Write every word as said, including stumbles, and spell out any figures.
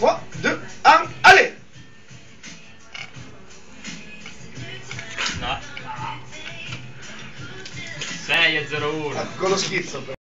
tre, due, uno, allez! No. sei a zero uno. Con lo schizzo.